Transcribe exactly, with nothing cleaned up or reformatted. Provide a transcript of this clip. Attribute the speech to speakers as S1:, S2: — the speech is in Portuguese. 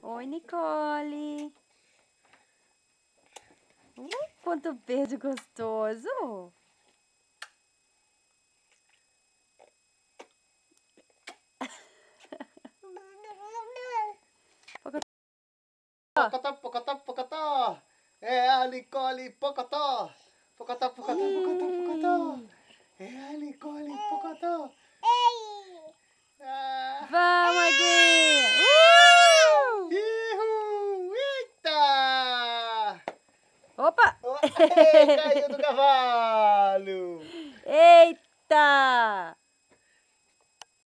S1: Oi, Nicole. Uh, quanto verde gostoso.
S2: Pocotó, pocotó, pocotó. É a Nicole Pocotó. Pocotó, pocotó, pocotó, pocotó. É a Nicole Pocotó. Ah.
S1: Vamos, aguinha. Uh!
S2: Ihu, eita!
S1: Opa!
S2: Oh, ei, caiu do cavalo.
S1: Eita!